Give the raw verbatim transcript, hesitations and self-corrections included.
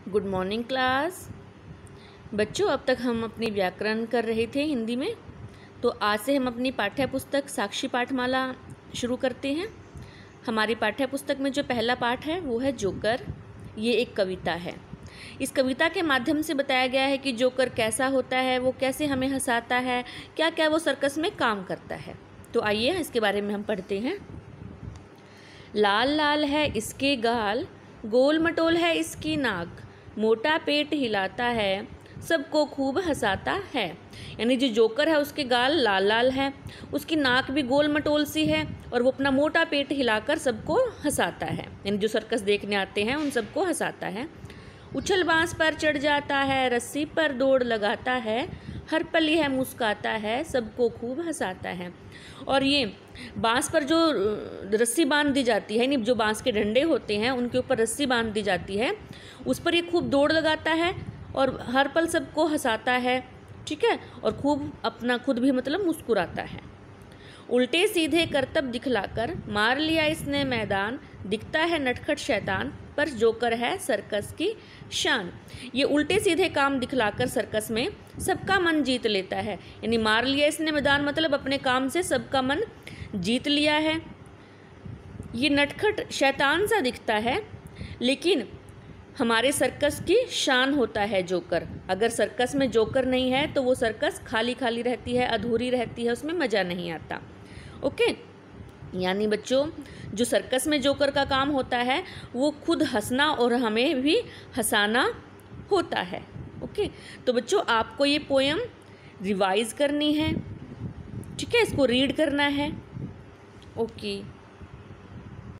Good morning class. बच्चों, अब तक हम अपनी व्याकरण कर रहे थे हिंदी में, तो आज से हम अपनी पाठ्य पुस्तक साक्षी पाठमाला शुरू करते हैं। हमारी पाठ्य पुस्तक में जो पहला पाठ है वो है जोकर। ये एक कविता है। इस कविता के माध्यम से बताया गया है कि जोकर कैसा होता है, वो कैसे हमें हंसाता है, क्या क्या वो सर्कस में काम करता है। तो आइए इसके बारे में हम पढ़ते हैं। लाल लाल है इसके गाल, गोल मटोल है इसकी नाक, मोटा पेट हिलाता है, सबको खूब हंसाता है। यानी जो जोकर है उसके गाल लाल लाल है, उसकी नाक भी गोल मटोल सी है और वो अपना मोटा पेट हिलाकर सबको हंसाता है। यानी जो सर्कस देखने आते हैं उन सबको हंसाता है। उछल बांस पर चढ़ जाता है, रस्सी पर दौड़ लगाता है, हर पल यह मुस्काता है, सबको खूब हंसाता है। और ये बांस पर जो रस्सी बांध दी जाती है, यानी जो बांस के डंडे होते हैं उनके ऊपर रस्सी बांध दी जाती है, उस पर ये खूब दौड़ लगाता है और हर पल सबको हंसाता है। ठीक है, और खूब अपना खुद भी मतलब मुस्कुराता है। उल्टे सीधे करतब दिखलाकर मार लिया इसने मैदान, दिखता है नटखट शैतान, पर जोकर है सर्कस की शान। ये उल्टे सीधे काम दिखलाकर सर्कस में सबका मन जीत लेता है। यानी मार लिया इसने मैदान मतलब अपने काम से सबका मन जीत लिया है। ये नटखट शैतान सा दिखता है, लेकिन हमारे सर्कस की शान होता है जोकर। अगर सर्कस में जोकर नहीं है तो वो सर्कस खाली खाली रहती है, अधूरी रहती है, उसमें मज़ा नहीं आता। ओके, यानी बच्चों जो सर्कस में जोकर का काम होता है वो खुद हंसना और हमें भी हंसाना होता है। ओके, तो बच्चों आपको ये पोएम रिवाइज करनी है। ठीक है, इसको रीड करना है। ओके।